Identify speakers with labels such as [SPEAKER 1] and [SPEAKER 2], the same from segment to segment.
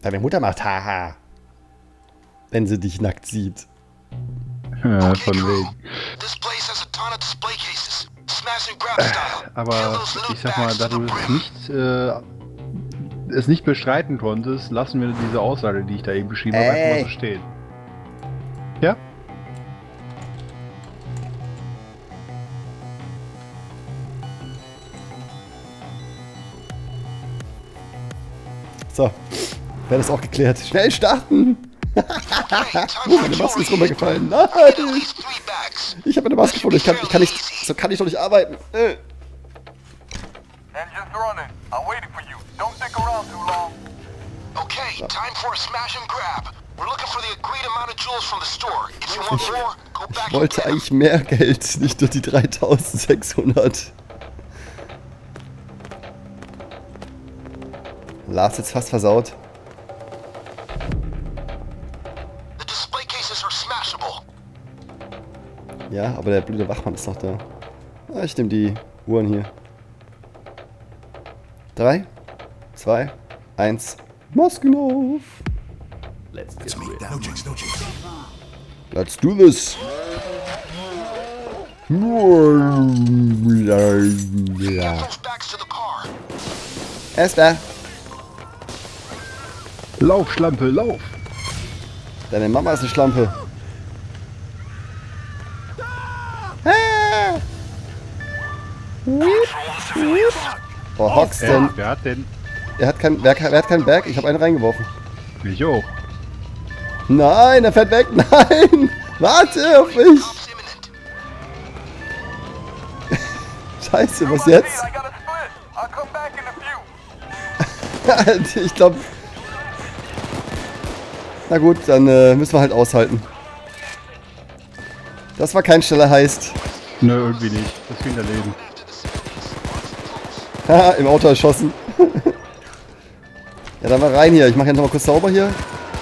[SPEAKER 1] Deine Mutter macht haha. Wenn sie dich nackt sieht.
[SPEAKER 2] Ja, von wegen. Aber ich sag mal, da du es nicht bestreiten konntest, lassen wir diese Aussage, die ich da eben beschrieben habe, einfach mal so stehen. Ja?
[SPEAKER 1] So, wäre das auch geklärt. Schnell starten! Meine Maske ist runtergefallen. Nein! Ich habe eine Maske gefunden. Ich kann nicht. So kann ich doch nicht arbeiten. Ich wollte eigentlich mehr Geld, nicht nur die 3600. Lars jetzt fast versaut. Ja, aber der blöde Wachmann ist noch da. Ah, ich nehme die Uhren hier. 3, 2, 1. Masken auf! Let's do this! Er ist da!
[SPEAKER 2] Lauf, Schlampe, lauf!
[SPEAKER 1] Deine Mama ist eine Schlampe. Oh, Hox denn?
[SPEAKER 2] Wer hat denn?
[SPEAKER 1] Wer hat keinen Berg? Ich habe einen reingeworfen.
[SPEAKER 2] Ich auch.
[SPEAKER 1] Nein, er fährt weg. Nein! Warte auf mich! Scheiße, was jetzt? Ich glaube... Na gut, dann müssen wir halt aushalten. Das war kein schneller Heist.
[SPEAKER 2] Nö, irgendwie nicht. Das Kinderleben.
[SPEAKER 1] Haha, im Auto erschossen. Ja, dann mal rein hier. Ich mache jetzt noch mal kurz sauber hier.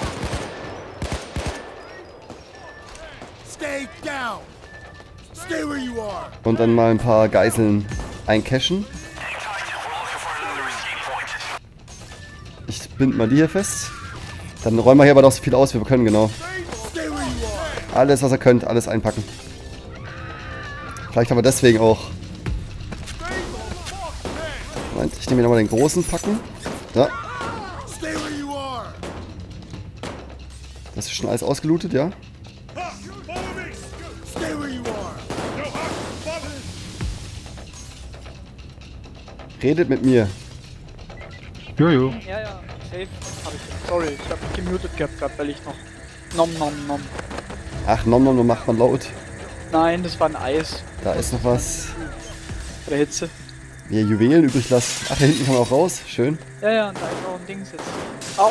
[SPEAKER 1] Und dann mal ein paar Geiseln eincashen. Ich bind mal die hier fest. Dann räumen wir hier aber doch so viel aus, wie wir können, genau. Alles, was ihr könnt, alles einpacken. Vielleicht haben wir deswegen auch... Moment, ich nehme mir nochmal den großen Packen. Ja. Das ist schon alles ausgelootet, ja? Redet mit mir.
[SPEAKER 2] Jojo.
[SPEAKER 3] Ja, ja, safe hab ich. Sorry, ich hab mich gemutet gehabt gerade, weil ich noch nom.
[SPEAKER 1] Ach, nom macht man laut.
[SPEAKER 3] Nein, das war ein Eis.
[SPEAKER 1] Da ist noch was.
[SPEAKER 3] Bei der Hitze.
[SPEAKER 1] Wie Juwelen übrig lassen. Ach, da hinten kann man auch raus. Schön.
[SPEAKER 3] Ja, ja, und da ist auch ein Dings jetzt. Au.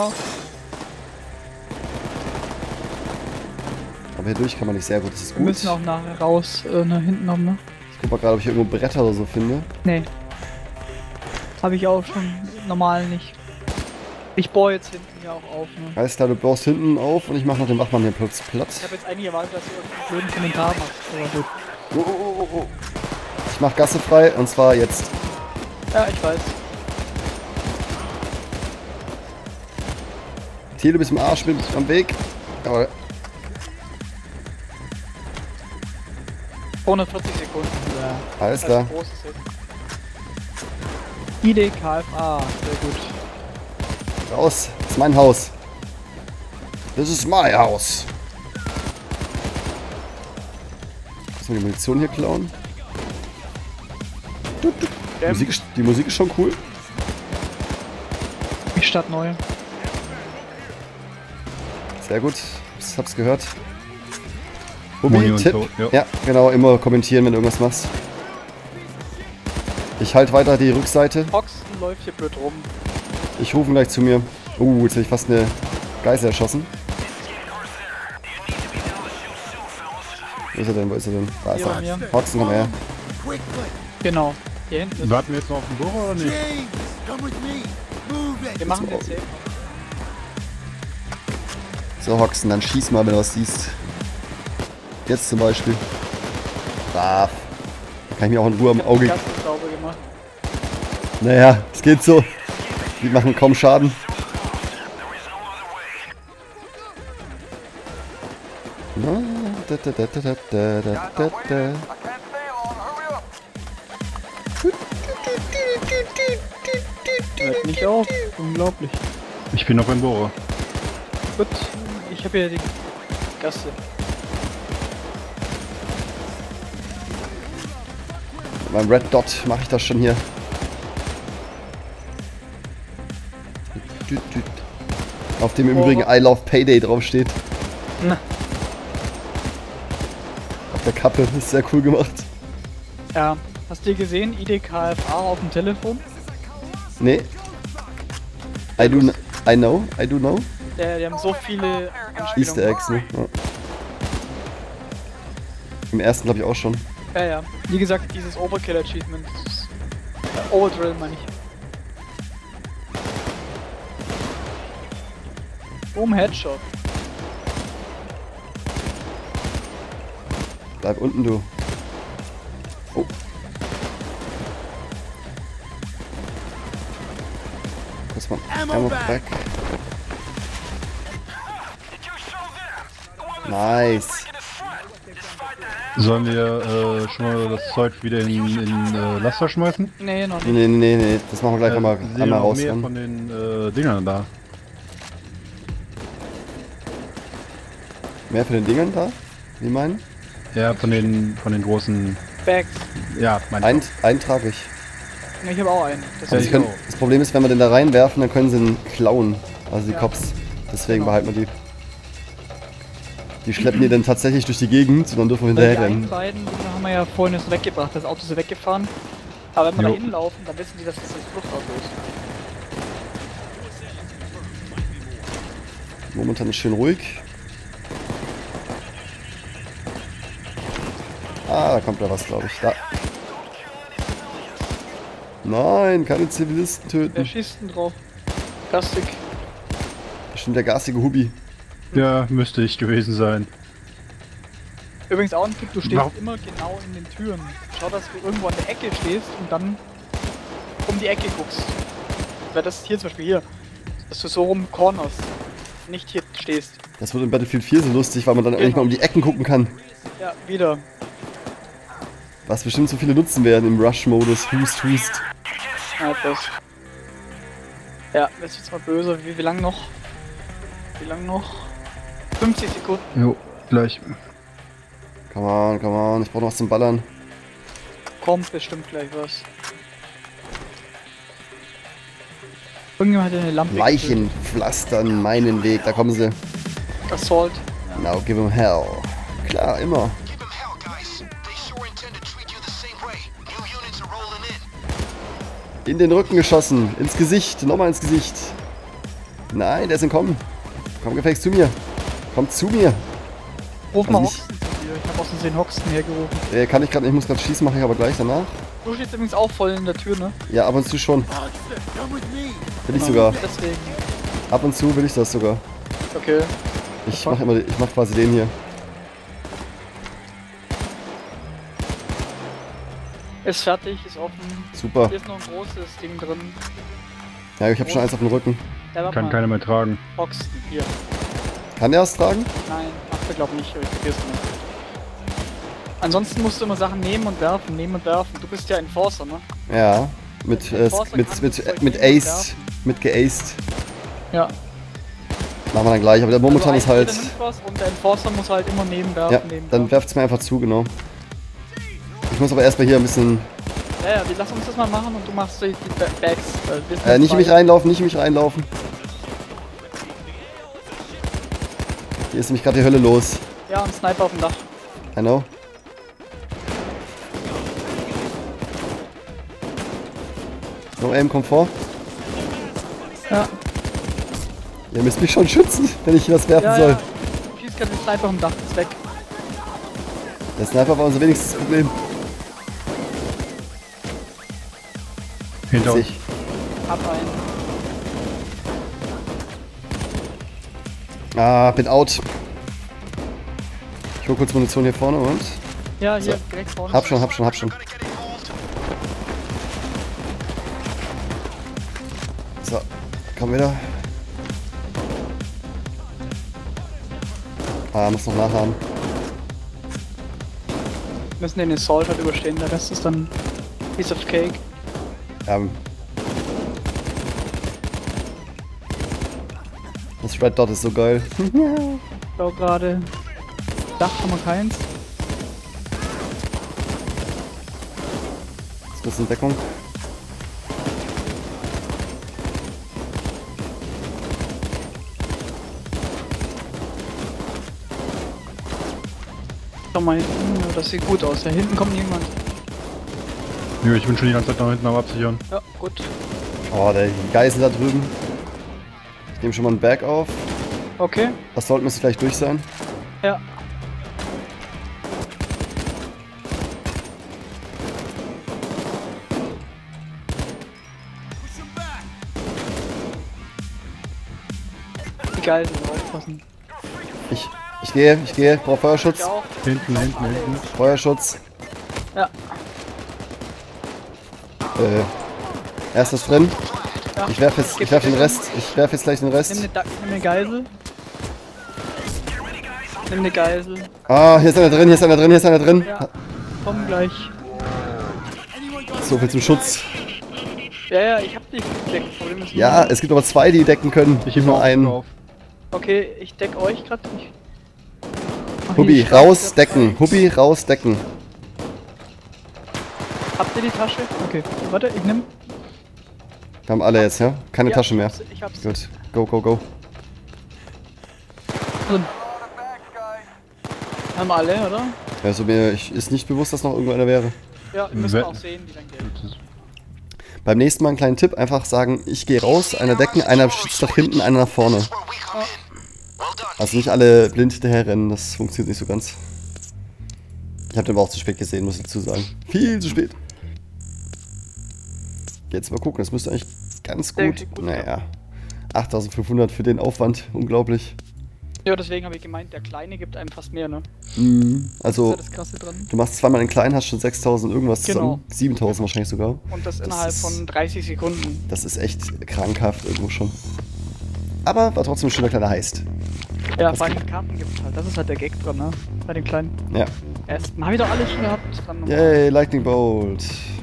[SPEAKER 1] Aber hier durch kann man nicht sehr gut. Das ist
[SPEAKER 3] Wir
[SPEAKER 1] gut.
[SPEAKER 3] müssen auch nachher raus, nach hinten noch, ne?
[SPEAKER 1] Ich guck mal gerade, ob ich hier irgendwo Bretter oder so finde.
[SPEAKER 3] Nee. Habe ich auch schon normal nicht. Ich bohre jetzt hinten ja auch auf, ne?
[SPEAKER 1] Alles klar, du baust hinten auf und ich mach noch den Wachmann hier Platz.
[SPEAKER 3] Ich habe jetzt eigentlich erwartet, dass du irgendeinen blöden Kommentar machst, aber gut.
[SPEAKER 1] Oh. Ich mach Gasse frei und zwar jetzt.
[SPEAKER 3] Ja, ich weiß.
[SPEAKER 1] Thiel, du bist im Arsch, bin am Weg. Aber
[SPEAKER 3] 140 Sekunden. Ja.
[SPEAKER 1] alles klar.
[SPEAKER 3] Großes Hit. ID KFA, sehr gut.
[SPEAKER 1] Raus. Das ist mein Haus. Das ist mein Haus. Müssen wir die Munition hier klauen? Die Musik ist schon cool.
[SPEAKER 3] Ich starte neu.
[SPEAKER 1] Sehr gut. Ich hab's gehört.
[SPEAKER 2] Moni und
[SPEAKER 1] Tipp.
[SPEAKER 2] so, ja.
[SPEAKER 1] Ja, genau. Immer kommentieren, wenn du irgendwas machst. Ich halte weiter die Rückseite.
[SPEAKER 3] Foxen läuft hier blöd rum.
[SPEAKER 1] Ich rufe ihn gleich zu mir. Jetzt habe ich fast eine Geisel erschossen. Wo ist er denn? Da ist
[SPEAKER 3] Hier bei
[SPEAKER 1] er.
[SPEAKER 3] mir.
[SPEAKER 1] Hoxen, komm her.
[SPEAKER 3] Genau. Hier hinten ist.
[SPEAKER 2] Warten wir jetzt noch auf den Bohrer oder nicht?
[SPEAKER 3] Wir machen den safe.
[SPEAKER 1] So, Hoxen, dann schieß mal, wenn du was siehst. Jetzt zum Beispiel. Brav. Da kann ich mir auch in Ruhe am Auge...
[SPEAKER 3] Ganz sauber gemacht.
[SPEAKER 1] Naja, es geht so. Die machen kaum Schaden.
[SPEAKER 3] Hört nicht auf. Unglaublich.
[SPEAKER 2] Ich bin noch im Bohrer.
[SPEAKER 3] Gut, ich habe ja die Gasse.
[SPEAKER 1] Beim Red Dot mache ich das schon hier. Auf dem im Übrigen I Love Payday draufsteht.
[SPEAKER 3] Na.
[SPEAKER 1] Auf der Kappe, ist sehr cool gemacht.
[SPEAKER 3] Ja, hast du gesehen, IDKFA auf dem Telefon?
[SPEAKER 1] Nee. I do know.
[SPEAKER 3] Die haben so viele
[SPEAKER 1] Easter
[SPEAKER 3] Anspielungen.
[SPEAKER 1] Eggs, ne? Ja. Im ersten glaube ich auch schon.
[SPEAKER 3] Ja, ja. Wie gesagt, dieses Overkill Achievement. Dieses Overdrill meine ich. Headshot.
[SPEAKER 1] Bleib unten, du. Oh. Kurz mal Ammo back. Nice.
[SPEAKER 2] Sollen wir schon mal das Zeug wieder in Laster schmeißen?
[SPEAKER 3] Nee, noch nicht.
[SPEAKER 1] Nee. Das machen wir gleich einmal
[SPEAKER 2] Sehen wir noch
[SPEAKER 1] raus.
[SPEAKER 2] mehr
[SPEAKER 1] Dann.
[SPEAKER 2] von den Dingern da.
[SPEAKER 1] Mehr von den Dingern da? Wie meinen?
[SPEAKER 2] Ja, von den großen.
[SPEAKER 3] Bags.
[SPEAKER 2] Ja, mein
[SPEAKER 1] Einen trage ich.
[SPEAKER 3] Nee, ich habe auch einen. Das
[SPEAKER 1] Also
[SPEAKER 2] Ja,
[SPEAKER 1] sie
[SPEAKER 2] ich
[SPEAKER 1] können,
[SPEAKER 2] auch.
[SPEAKER 1] das Problem ist, wenn wir den da reinwerfen, dann können sie ihn klauen. Also die
[SPEAKER 3] Ja.
[SPEAKER 1] Cops. Deswegen
[SPEAKER 3] Genau.
[SPEAKER 1] behalten wir die. Die schleppen die dann tatsächlich durch die Gegend und dann dürfen wir
[SPEAKER 3] die
[SPEAKER 1] hinterher
[SPEAKER 3] einen
[SPEAKER 1] rennen.
[SPEAKER 3] beiden die haben wir ja vorhin jetzt weggebracht. Das Auto ist weggefahren. Aber wenn wir
[SPEAKER 2] Jo.
[SPEAKER 3] da hinlaufen, dann wissen die, dass das Fluchtauto ist.
[SPEAKER 1] Momentan ist schön ruhig. Ah, da kommt da was, glaube ich. Da. Nein, keine Zivilisten
[SPEAKER 3] Wer
[SPEAKER 1] töten.
[SPEAKER 3] schießt denn drauf? Plastik.
[SPEAKER 1] Bestimmt der garstige Hubi.
[SPEAKER 2] Ja, müsste ich gewesen sein.
[SPEAKER 3] Übrigens auch ein Tipp, du stehst
[SPEAKER 2] Warum?
[SPEAKER 3] immer genau in den Türen. Schau, dass du irgendwo an der Ecke stehst und dann um die Ecke guckst. Weil das hier zum Beispiel hier, dass du so rum cornerst, nicht hier stehst.
[SPEAKER 1] Das wird in Battlefield 4 so lustig, weil man dann endlich mal um die Ecken gucken kann.
[SPEAKER 3] Ja, wieder.
[SPEAKER 1] Was bestimmt so viele nutzen werden im Rush-Modus. Hust.
[SPEAKER 3] Ja, das. Ja, jetzt wird's mal böse. Wie lang noch? Wie lang noch? 50 Sekunden.
[SPEAKER 2] Jo, gleich.
[SPEAKER 1] Come on. Ich brauche noch was zum Ballern.
[SPEAKER 3] Kommt bestimmt gleich was. Irgendjemand hat eine Lampe.
[SPEAKER 1] Leichen pflastern meinen Weg. Da kommen sie.
[SPEAKER 3] getötet. Assault.
[SPEAKER 1] Now give them hell. Klar, immer.
[SPEAKER 4] Give them hell, guys. They sure intend to treat you the same way. New units are rolling in.
[SPEAKER 1] In den Rücken geschossen. Ins Gesicht. Nochmal ins Gesicht. Nein, der ist entkommen. Komm gefälligst zu mir. Komm zu mir.
[SPEAKER 3] Ruf mal
[SPEAKER 1] Also
[SPEAKER 3] Hoxton zu dir. Ich hab aus Versehen Hoxton hergerufen.
[SPEAKER 1] Kann ich gerade nicht. Ich muss gerade schießen, mache ich aber gleich danach.
[SPEAKER 3] Du stehst übrigens auch voll in der Tür, ne?
[SPEAKER 1] Ja, ab und zu schon. Will ich sogar.
[SPEAKER 3] Deswegen.
[SPEAKER 1] Ab und zu will ich das sogar.
[SPEAKER 3] Okay.
[SPEAKER 1] Ich mach quasi den hier.
[SPEAKER 3] Ist fertig, ist offen.
[SPEAKER 1] Super.
[SPEAKER 3] Hier ist noch ein großes Ding drin.
[SPEAKER 1] Ja, ich habe schon eins auf dem Rücken.
[SPEAKER 3] Ja, warte
[SPEAKER 2] Kann
[SPEAKER 3] mal.
[SPEAKER 2] keiner mehr tragen.
[SPEAKER 3] Hoxton, hier.
[SPEAKER 1] Kann der das tragen?
[SPEAKER 3] Nein, macht er glaub nicht, ich vergiss nicht. Ansonsten musst du immer Sachen nehmen und werfen. Du bist ja Enforcer, ne?
[SPEAKER 1] Ja. Mit Aced. Mit geaced.
[SPEAKER 3] Ja.
[SPEAKER 1] Machen wir dann gleich. Aber der momentan
[SPEAKER 3] Also
[SPEAKER 1] ist halt.
[SPEAKER 3] jeder nimmt was und der Enforcer muss halt immer nebenwerfen,
[SPEAKER 1] Ja, dann werft's mir einfach zu, genau. Ich muss aber erstmal hier ein bisschen.
[SPEAKER 3] Ja, lass uns das mal machen und du machst die Bags. Wir sind
[SPEAKER 1] Nicht in mich reinlaufen. Hier ist nämlich gerade die Hölle los.
[SPEAKER 3] Ja, und Sniper auf dem Dach.
[SPEAKER 1] I know. No aim, kommt vor.
[SPEAKER 3] Ja.
[SPEAKER 1] Ihr müsst mich schon schützen, wenn ich was werfen soll.
[SPEAKER 3] Ja. Du schießt gerade den Sniper auf dem Dach, ist weg.
[SPEAKER 1] Der Sniper war unser wenigstes Problem.
[SPEAKER 2] Hinter uns.
[SPEAKER 1] Sich.
[SPEAKER 3] Hab einen.
[SPEAKER 1] Bin out. Ich hol kurz Munition hier vorne und.
[SPEAKER 3] Ja, hier,
[SPEAKER 1] So.
[SPEAKER 3] direkt vorne.
[SPEAKER 1] Hab schon.
[SPEAKER 4] Gotta get involved.
[SPEAKER 1] So, komm wieder. Muss noch nachladen.
[SPEAKER 3] müssen den Assault halt überstehen, der Rest ist dann Piece of Cake.
[SPEAKER 1] Das Red Dot ist so geil.
[SPEAKER 3] Ich glaube gerade, Dach haben wir keins.
[SPEAKER 1] Ist ein bisschen Deckung.
[SPEAKER 3] Schau mal hinten, das sieht gut aus. Da hinten kommt niemand.
[SPEAKER 2] Nö, ich bin schon die ganze Zeit nach hinten am Absichern.
[SPEAKER 3] Ja, gut.
[SPEAKER 1] Oh, die Geisel da drüben. Ich nehme schon mal einen Bag auf.
[SPEAKER 3] Okay.
[SPEAKER 1] Assault müsste gleich durch sein.
[SPEAKER 3] Ja. Die Geiseln aufpassen.
[SPEAKER 1] Ich gehe, brauche Feuerschutz.
[SPEAKER 3] Ich auch.
[SPEAKER 2] Hinten.
[SPEAKER 1] Feuerschutz.
[SPEAKER 3] Ja.
[SPEAKER 1] Er ist das drin.
[SPEAKER 3] Ja.
[SPEAKER 1] Ich werf den Rest. Ich werf jetzt gleich den Rest.
[SPEAKER 3] Nimm eine Geisel. Nimm eine Geisel.
[SPEAKER 1] Ah, hier ist einer drin.
[SPEAKER 3] Ja. Komm gleich.
[SPEAKER 1] So viel zum Schutz.
[SPEAKER 3] Ja, ich hab dich gedeckt. Problem ist
[SPEAKER 1] Ja, es gibt aber zwei, die decken können.
[SPEAKER 2] Ich heb
[SPEAKER 1] nur
[SPEAKER 2] noch
[SPEAKER 1] einen.
[SPEAKER 2] auf.
[SPEAKER 3] Okay, ich deck euch gerade nicht. Ach,
[SPEAKER 1] Hubi,
[SPEAKER 3] hier,
[SPEAKER 1] rausdecken. Hubi, rausdecken.
[SPEAKER 3] Habt ihr die Tasche? Okay, warte, ich nimm.
[SPEAKER 1] Wir haben alle jetzt, ja? Keine
[SPEAKER 3] Ja,
[SPEAKER 1] Tasche mehr.
[SPEAKER 3] Ich hab's.
[SPEAKER 1] Gut, go.
[SPEAKER 3] Drin. Haben alle, oder?
[SPEAKER 1] Also mir ist nicht bewusst, dass noch irgendwo einer wäre.
[SPEAKER 3] Ja, müssen wir auch sehen, wie lange geht.
[SPEAKER 1] Beim nächsten Mal einen kleinen Tipp, einfach sagen, ich gehe raus, einer decken, einer schützt nach hinten, einer nach vorne. Also nicht alle blind hinterher rennen, das funktioniert nicht so ganz. Ich habe den aber auch zu spät gesehen, muss ich dazu sagen. Viel zu spät. Jetzt mal gucken, das müsste eigentlich ganz gut. Naja, 8500 für den Aufwand, unglaublich.
[SPEAKER 3] Ja, deswegen habe ich gemeint, der Kleine gibt einem fast mehr, ne?
[SPEAKER 1] Also,
[SPEAKER 3] Das ist ja das Krasse dran.
[SPEAKER 1] du machst zweimal den kleinen, hast schon 6000 irgendwas
[SPEAKER 3] Genau.
[SPEAKER 1] zusammen. 7000 wahrscheinlich sogar.
[SPEAKER 3] Und das
[SPEAKER 1] Das
[SPEAKER 3] innerhalb
[SPEAKER 1] ist-
[SPEAKER 3] von 30 Sekunden.
[SPEAKER 1] Das ist echt krankhaft irgendwo schon. Aber war trotzdem ein schöner kleiner Heist.
[SPEAKER 3] Ja, bei den Karten gibt's halt. Das ist halt der Gag dran, ne? Bei den Kleinen.
[SPEAKER 1] Ja.
[SPEAKER 3] Erst. Hab ich doch alles schon gehabt. Dann
[SPEAKER 1] Yay, Lightning Bolt.